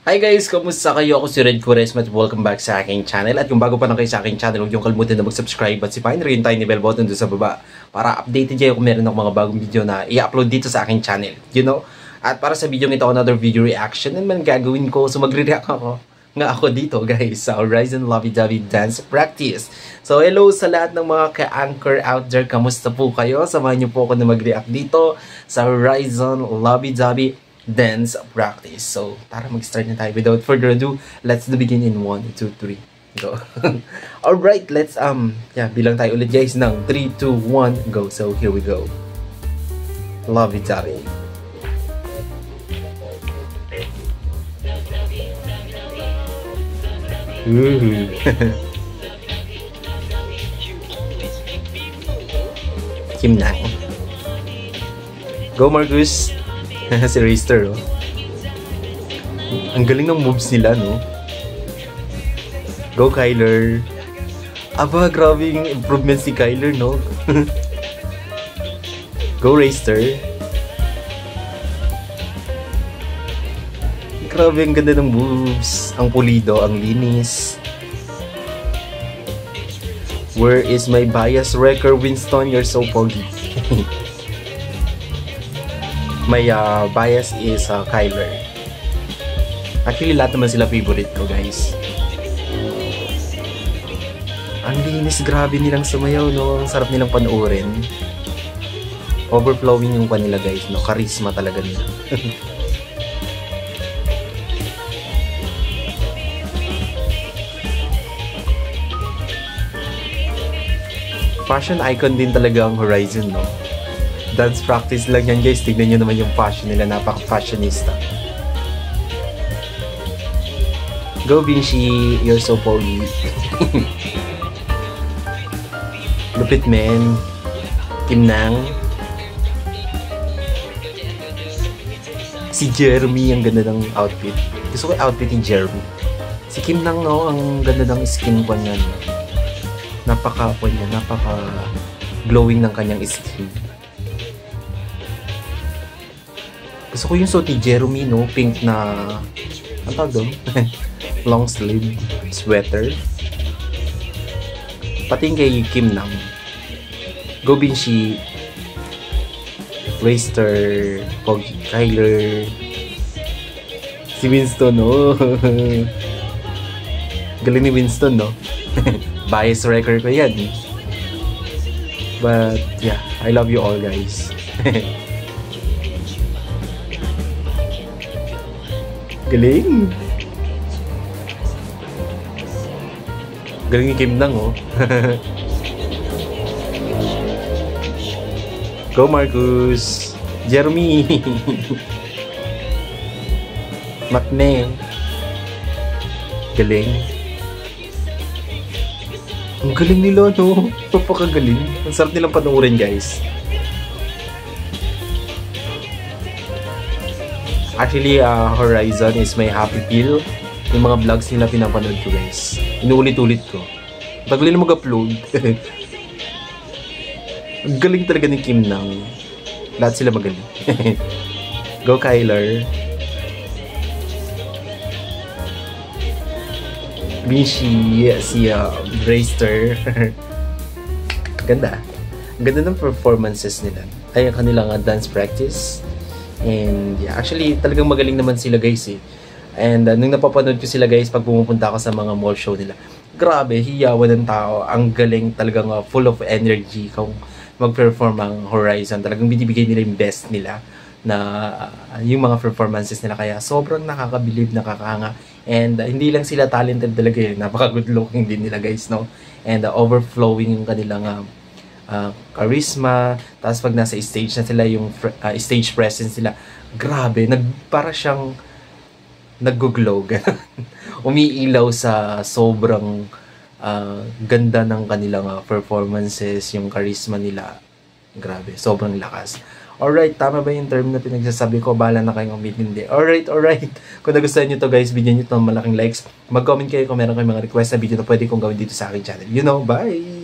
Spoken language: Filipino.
Hi guys! Kamusta kayo? Ako si Red Quaresma at welcome back sa aking channel. At kung bago pa lang kayo sa aking channel, huwag niyong kalimutan na mag-subscribe at sipahin rin yung tiny bell button doon sa baba para updated kayo kung meron akong mga bagong video na i-upload dito sa aking channel. You know? At para sa video nito, another video reaction naman gagawin ko. So magre-react ako dito guys sa Horizon Lovey Dovey Dance Practice. So hello sa lahat ng mga ka-anchor out there. Kamusta po kayo? Samahan niyo po ako na mag-react dito sa Horizon Lovey Dovey Dance Practice. So tara mag-start na tayo. Without further ado, let's begin in 1, 2, 3. Go. Alright, let's bilang tayo ulit guys ng 3, 2, 1, go. So here we go. Lovey Dovey. Kim Nang. Go Marcus. Si Raster, oh. Ang galing ng moves nila, no? Go Kyler. Aba, grabe yung improvement si Kyler, no? Go Raster. Grabe, ang ganda ng moves. Ang pulido, ang linis. Where is my bias wrecker, Winston? You're so foggy. My bias is Kyler. Actually, lahat naman sila favorite ko, guys. Ang linis, grabe nilang sumayaw, no? Ang sarap nilang panoorin. Overflowing yung kanila, guys, no? Charisma talaga nila. Fashion icon din talaga ang Horizon, no? Dance practice lang yan guys. Tignan nyo naman yung fashion nila. Napaka-fashionista. Go Vinci. You're so poly. Lupit men. Kim Nang. Si Jeremy. Ang ganda ng outfit. Gusto ko yung outfit ni Jeremy. Si Kim Nang, no? Ang ganda ng skin ko niya. Napaka-glowing ng kanyang skin. Gusto ko yung suot ni Jeremy, no? Pink na, ano tawag doon? Long sleeve sweater. Pati kay Kim Nang. Go Vinci. Raster. Pogi. Kyler. Si Winston, no? Galing ni Winston, no? Bias wrecker ko yan. But, yeah. I love you all, guys. Galing! Galing ni Kim Nang, oh. Go Marcus! Jeremy! Matne! Galing! Ang galing nila, no? Papakagaling. Ang sarap nilang panoorin, guys. Actually, Horizon is my happy pill. Yung mga vlogs nila pinapanood ko, guys. Inuulit-ulit ko. Tagal na mag-upload. Ang galing talaga ni Kim Nang. Lahat sila magaling. Go Kyler. Vinci, si Raster. Ganda. Ganda ng performances nila. Ay, ang kanilang dance practice. And yeah, actually talagang magaling naman sila guys eh. And nung napapanood ko sila guys pag pumupunta ako sa mga mall show nila, grabe, hiyawan ng tao. Ang galing, talagang full of energy kung mag-perform ang Horizon. Talagang binibigay nila yung best nila na yung mga performances nila. Kaya sobrang nakakabilib, nakakahanga. And hindi lang sila talented talaga eh. Napaka-good looking din nila guys, no? And overflowing yung kanilang charisma. Tapos pag nasa stage na sila, yung stage presence nila, grabe, para siyang nag-glow. Umiilaw sa sobrang ganda ng kanilang performances, yung charisma nila. Grabe, sobrang lakas. Alright, tama ba yung term na pinagsasabi ko? Bahala na kayong umintindi. Alright. Kung nagustuhan nyo to guys, bigyan nyo to ng malaking likes. Mag-comment kayo kung meron kayong mga request na video na pwede kong gawin dito sa aking channel. You know, bye!